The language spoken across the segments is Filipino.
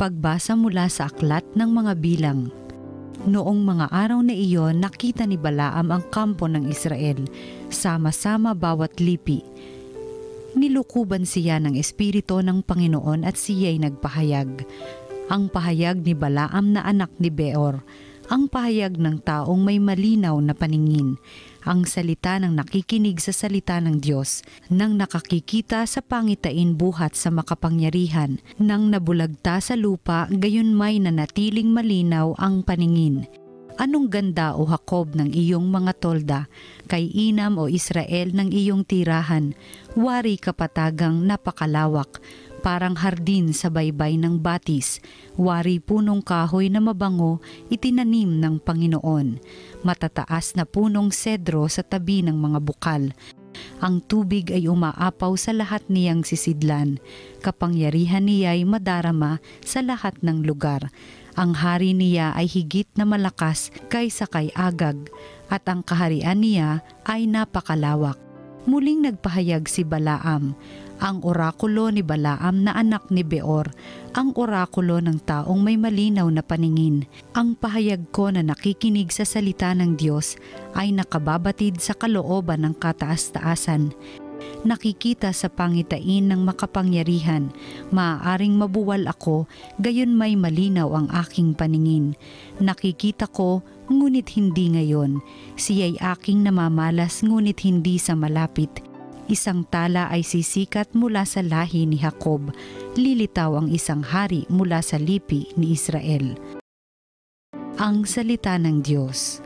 Pagbasa mula sa aklat ng mga bilang. Noong mga araw na iyon, nakita ni Balaam ang kampo ng Israel, sama-sama bawat lipi. Nilukuban siya ng Espiritu ng Panginoon at siya'y nagpahayag. Ang pahayag ni Balaam na anak ni Beor, ang pahayag ng taong may malinaw na paningin, ang salita ng nakikinig sa salita ng Diyos, nang nakakikita sa pangitain buhat sa makapangyarihan, nang nabulagta sa lupa gayon may nanatiling malinaw ang paningin. Anong ganda o Hakob ng iyong mga tolda, kay Inam o Israel ng iyong tirahan, wari kapatagang napakalawak, parang hardin sa baybay ng batis, wari punong kahoy na mabango itinanim ng Panginoon, matataas na punong sedro sa tabi ng mga bukal. Ang tubig ay umaapaw sa lahat niyang sisidlan, kapangyarihan niya'y madarama sa lahat ng lugar. Ang hari niya ay higit na malakas kaysa kay Agag, at ang kaharian niya ay napakalawak. Muling nagpahayag si Balaam, ang orakulo ni Balaam na anak ni Beor, ang orakulo ng taong may malinaw na paningin. Ang pahayag ko na nakikinig sa salita ng Diyos ay nakababatid sa kalooban ng kataas-taasan. Nakikita sa pangitain ng makapangyarihan, maaaring mabuwal ako, gayon may malinaw ang aking paningin. Nakikita ko, ngunit hindi ngayon. Siya'y aking namamalas, ngunit hindi sa malapit. Isang tala ay sisikat mula sa lahi ni Hakob, lilitaw ang isang hari mula sa lipi ni Israel. Ang salita ng Diyos.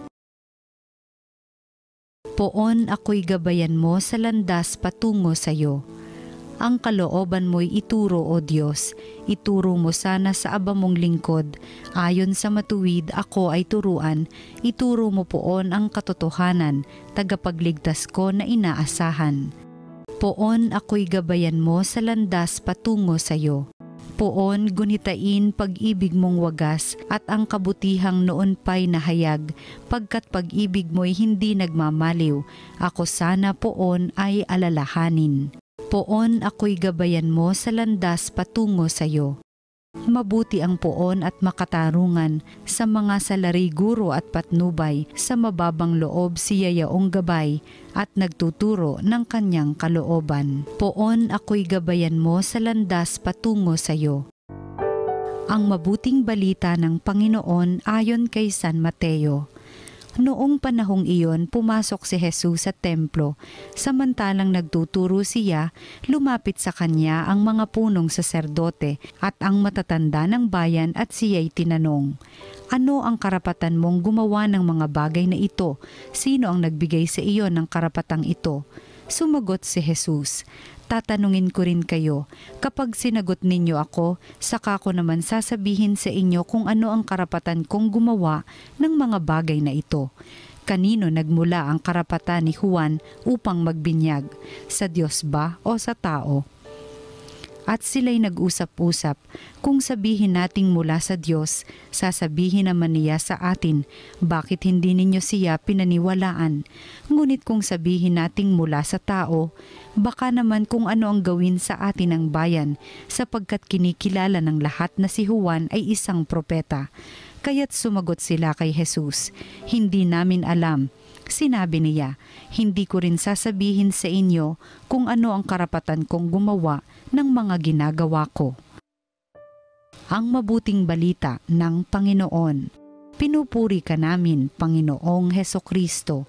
Poon ako'y gabayan mo sa landas patungo sa iyo. Ang kalooban mo'y ituro, O Diyos, ituro mo sana sa aba mong lingkod. Ayon sa matuwid ako ay turuan, ituro mo poon ang katotohanan, tagapagligtas ko na inaasahan. Poon ako'y gabayan mo sa landas patungo sa iyo. Poon gunitain pag-ibig mong wagas at ang kabutihang noon pa'y nahayag, pagkat pag-ibig mo'y hindi nagmamaliw, ako sana poon ay alalahanin. Poon ako'y gabayan mo sa landas patungo sa iyo. Mabuti ang poon at makatarungan sa mga salariguro at patnubay, sa mababang loob siya yaong gabay at nagtuturo ng kanyang kalooban. Poon ako'y gabayan mo sa landas patungo sa iyo. Ang mabuting balita ng Panginoon ayon kay San Mateo. Noong panahong iyon, pumasok si Jesus sa templo. Samantalang nagtuturo siya, lumapit sa kanya ang mga punong saserdote at ang matatanda ng bayan at siya'y tinanong, "Ano ang karapatan mong gumawa ng mga bagay na ito? Sino ang nagbigay sa iyo ng karapatang ito?" Sumagot si Jesus, "Tatanungin ko rin kayo, kapag sinagot ninyo ako, saka ko naman sasabihin sa inyo kung ano ang karapatan kong gumawa ng mga bagay na ito. Kanino nagmula ang karapatan ni Juan upang magbinyag? Sa Diyos ba o sa tao?" At sila'y nag-usap-usap, kung sabihin nating mula sa Diyos, sasabihin naman niya sa atin, bakit hindi ninyo siya pinaniwalaan? Ngunit kung sabihin nating mula sa tao, baka naman kung ano ang gawin sa atin ng bayan, sapagkat kinikilala ng lahat na si Juan ay isang propeta. Kaya't sumagot sila kay Jesus, "Hindi namin alam." Sinabi niya, "Hindi ko rin sasabihin sa inyo kung ano ang karapatan kong gumawa ng mga ginagawa ko." Ang mabuting balita ng Panginoon. Pinupuri ka namin, Panginoong Hesukristo.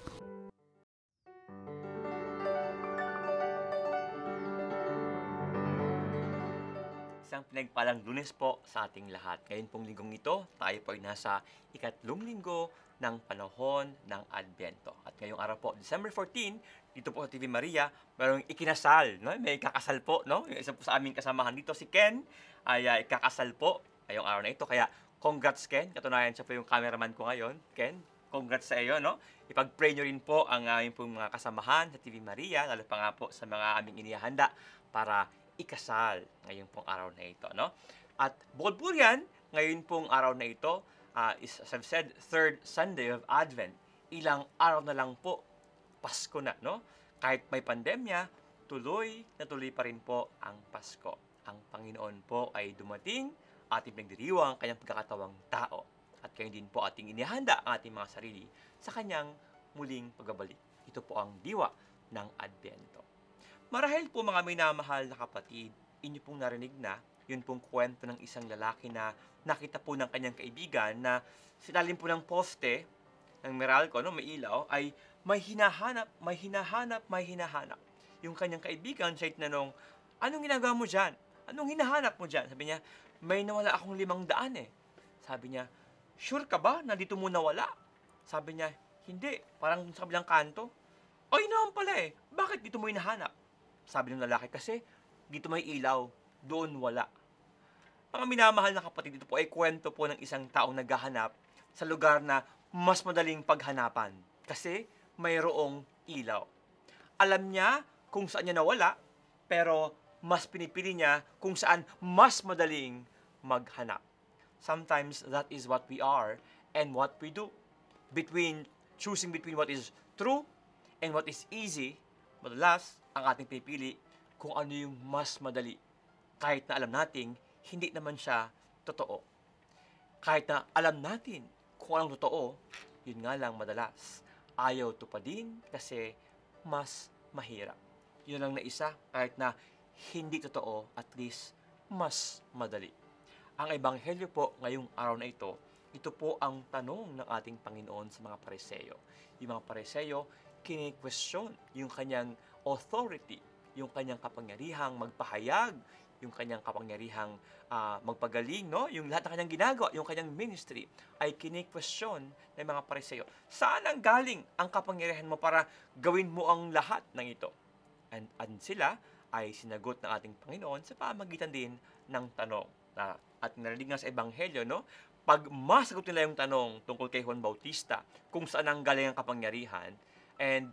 Isang pinagpalang Lunes po sa ating lahat. Ngayon pong linggong ito, tayo po ay nasa ikatlong linggo ng panahon ng Adbyento. At ngayong araw po, December 14, dito po sa TV Maria, mayroong ikinasal, no? May kakasal po, no? Yung isa po sa aming kasamahan dito, si Ken, ay ikakasal po ngayong araw na ito. Kaya, congrats Ken. Katunayan siya po yung cameraman ko ngayon. Ken, congrats sa iyo, no? Ipag-pray nyo rin po ang aming pong mga kasamahan sa TV Maria, lalo pa nga po sa mga aming inihanda para ikasal ngayong pong araw na ito, no? At bukod po yan, ngayon pong araw na ito, is, as I've said, third Sunday of Advent. Ilang araw na lang po, Pasko na, no? Kahit may pandemya, tuloy na tuloy pa rin po ang Pasko. Ang Panginoon po ay dumating ating pinagdiriwang, ang kanyang pagkakatawang tao. At kayo din po ating inihanda ang ating mga sarili sa kanyang muling pagbabalik. Ito po ang diwa ng Adbyento. Marahil po mga minamahal na kapatid, inyo pong narinig na, yun pong kwento ng isang lalaki na nakita po ng kanyang kaibigan na silalim po ng poste ng Meralco, may ilaw, ay may hinahanap. Yung kanyang kaibigan, siya tinanong, anong ginagawa mo dyan? Anong hinahanap mo dyan? Sabi niya, may nawala akong 500 eh. Sabi niya, sure ka ba na dito mo nawala? Sabi niya, hindi, parang sa kabilang kanto. Ay naman pala eh, bakit dito mo hinahanap? Sabi ng lalaki, kasi dito may ilaw, doon wala. Mga minamahal na kapatid, ito po ay kwento po ng isang taong naghahanap sa lugar na mas madaling paghanapan. Kasi mayroong ilaw. Alam niya kung saan niya nawala, pero mas pinipili niya kung saan mas madaling maghanap. Sometimes that is what we are and what we do. Choosing between what is true and what is easy, madalas ang ating pipili kung ano yung mas madali. Kahit na alam nating hindi naman siya totoo. Kahit na alam natin kung anong totoo, yun nga lang madalas. Ayaw tupadin kasi mas mahirap. Yun lang na isa, kahit na hindi totoo, at least mas madali. Ang Ebanghelyo po ngayong araw na ito po ang tanong ng ating Panginoon sa mga Pariseyo. Yung mga Pariseyo, kini-question yung kanyang authority, yung kanyang kapangyarihang magpahayag, yung kanyang kapangyarihang magpagaling, yung lahat ng kanyang ginagawa, yung kanyang ministry, ay kini-question ng mga Pariseyo. Saan ang galing ang kapangyarihan mo para gawin mo ang lahat ng ito? And sila ay sinagot ng ating Panginoon sa pamagitan din ng tanong. At narinig nga sa Ebanghelyo, pag masagot nila yung tanong tungkol kay Juan Bautista, kung saan ang galing ang kapangyarihan, and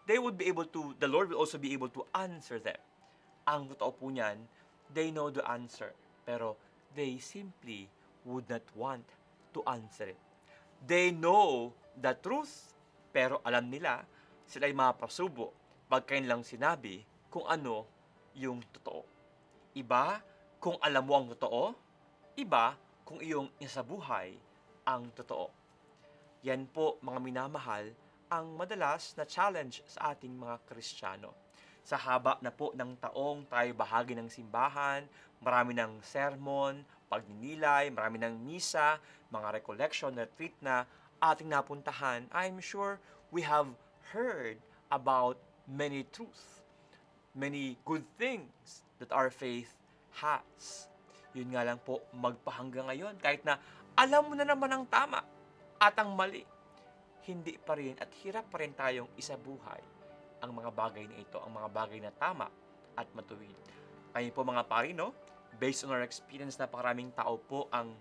the Lord will also be able to answer them. Ang totoo po niyan, they know the answer, pero they simply would not want to answer it. They know the truth, pero alam nila, sila ay mapasubo pag kanilang sinabi kung ano yung totoo. Iba kung alam mo ang totoo, iba kung iyong isabuhay ang totoo. Yan po, mga minamahal, ang madalas na challenge sa ating mga Kristiyano. Sa haba na po ng taong tayo bahagi ng simbahan, marami ng sermon, pagninilay, marami ng misa, mga recollection, retreat na ating napuntahan, I'm sure we have heard about many truths, many good things that our faith has. Yun nga lang po, magpahanggang ngayon, kahit na alam mo na naman ang tama at ang mali, hindi pa rin at hirap pa rin tayong isabuhay ang mga bagay na ito, ang mga bagay na tama at matuwid. Ngayon po mga pari, based on our experience, napakaraming tao po ang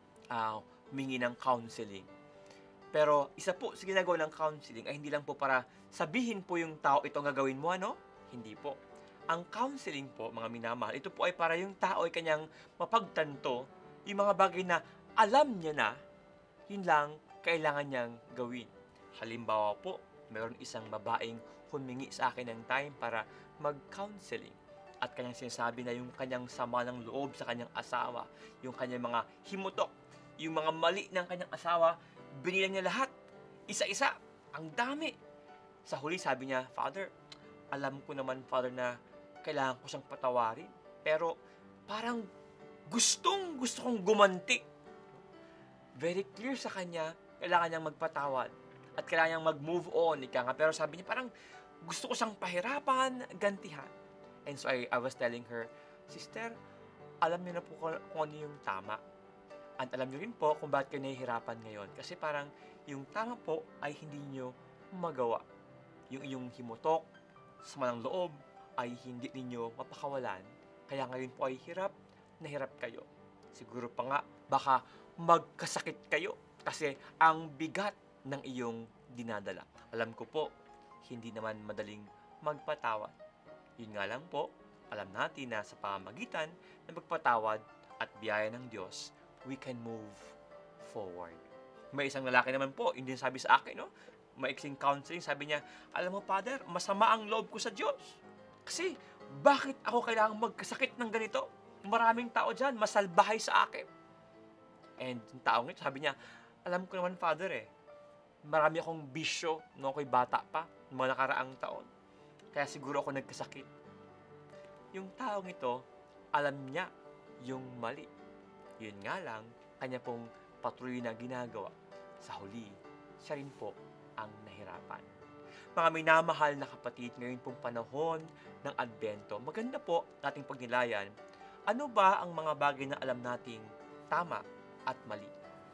humingi ng counseling. Pero isa po sa ginagawa ng counseling ay hindi lang po para sabihin po yung tao, ito ang gagawin mo, Hindi po. Ang counseling po, mga minamahal, ito po ay para yung tao ay kanyang mapagtanto yung mga bagay na alam niya na, yun lang kailangan niyang gawin. Halimbawa po, meron isang babaeng humingi sa akin ng time para mag-counseling. At kanyang sinasabi na yung kanyang sama ng loob sa kanyang asawa, yung kanyang mga himutok, yung mga mali ng kanyang asawa, binilang niya lahat. Isa-isa. Ang dami. Sa huli sabi niya, Father, alam ko naman, Father, na kailangan ko siyang patawarin. Pero parang gusto kong gumanti. Very clear sa kanya, kailangan niyang magpatawad. At kailangan niyang mag-move on. Pero sabi niya, parang gusto ko siyang pahirapan, gantihan. And so I was telling her, Sister, alam niyo na po kung ano yung tama. At alam niyo rin po kung bakit kayo nahihirapan ngayon. Kasi parang yung tama po ay hindi niyo magawa. Yung iyong himutok, sama ng loob, ay hindi ninyo mapakawalan. Kaya ngayon po ay hirap na hirap kayo. Siguro pa nga, baka magkasakit kayo kasi ang bigat ng iyong dinadala. Alam ko po, hindi naman madaling magpatawad. Yun nga lang po, alam natin na sa pamamagitan ng magpatawad at biyaya ng Diyos, we can move forward. May isang lalaki naman po, hindi sabi sa akin, maiksing counseling, sabi niya, alam mo, Father, masama ang loob ko sa Diyos. Kasi, bakit ako kailangang magkasakit ng ganito? Maraming tao dyan, masalbahay sa akin. And yung taong ito, sabi niya, alam ko naman, Father, marami akong bisyo nung ako'y bata pa, mga nakaraang taon. Kaya siguro ako nagkasakit. Yung taong ito, alam niya yung mali. Yun nga lang, kanya pong patuloy na ginagawa. Sa huli, siya rin po ang nahirapan. Mga minamahal na kapatid, ngayon pong panahon ng Adbento, maganda po nating pagnilayan, ano ba ang mga bagay na alam nating tama at mali?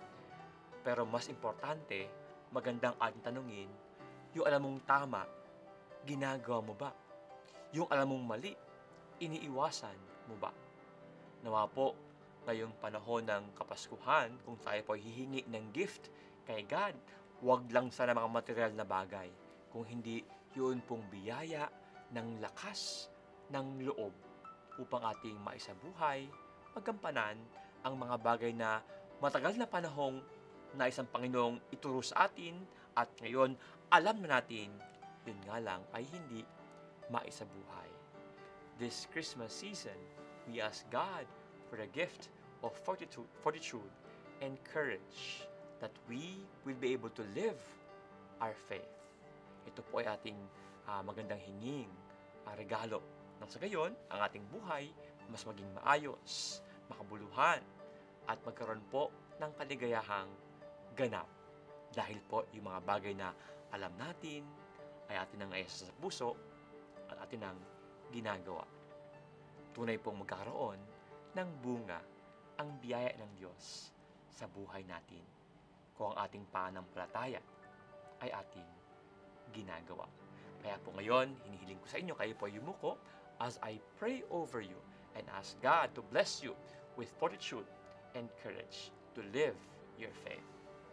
Pero mas importante, magandang ating tanungin, yung alam mong tama, ginagawa mo ba? Yung alam mong mali, iniiwasan mo ba? Nawa po, ngayong panahon ng Kapaskuhan, kung tayo po hihingi ng gift kay God, huwag lang sana mga material na bagay, kung hindi yun pong biyaya ng lakas ng loob upang ating maisabuhay, magampanan ang mga bagay na matagal na panahong na isang Panginoong ituro sa atin at ngayon alam na natin, yun nga lang ay hindi maisabuhay. This Christmas season, we ask God for the gift of fortitude and courage that we will be able to live our faith. Ito po ay ating magandang hinging regalo. Nang sa gayon, ang ating buhay mas maging maayos, makabuluhan, at magkaroon po ng kaligayahang ganap. Dahil po yung mga bagay na alam natin ay atin ang naisa sa puso at atin ang ginagawa. Tunay pong magkakaroon ng bunga ang biyaya ng Diyos sa buhay natin kung ang ating pananampalataya ay ating ginagawa. Kaya po ngayon, hinihiling ko sa inyo, kayo po yumuko as I pray over you and ask God to bless you with fortitude and courage to live your faith.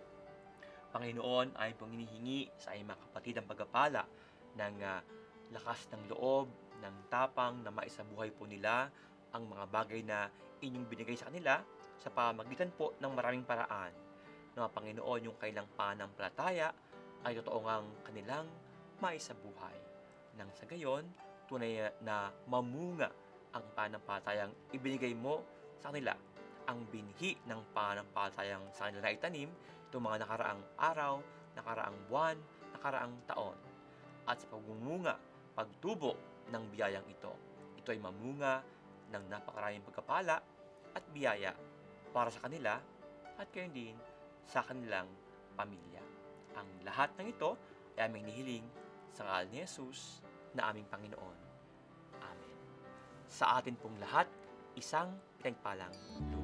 Panginoon, ay pong hinihingi sa iyong mga kapatid ang pagpapala ng lakas ng loob, ng tapang na maisabuhay po nila ang mga bagay na inyong binigay sa kanila sa pamagitan po ng maraming paraan. Na Panginoon, yung kailang pananampalataya ay totoo ngang kanilang maisabuhay. Nang sa gayon, tunay na mamunga ang pananampalatayang ibinigay mo sa kanila. Ang binhi ng pananampalatayang sa kanila na itanim itong mga nakaraang araw, nakaraang buwan, nakaraang taon. At sa pagmumunga, pagtubo ng biyayang ito, ito ay mamunga ng napakaraming pagkapala at biyaya para sa kanila at gayon din sa kanilang pamilya. Ang lahat ng ito ay aming nihiling sa ngalan ni Jesus na aming Panginoon. Amen. Sa atin pong lahat, isang pinagpalang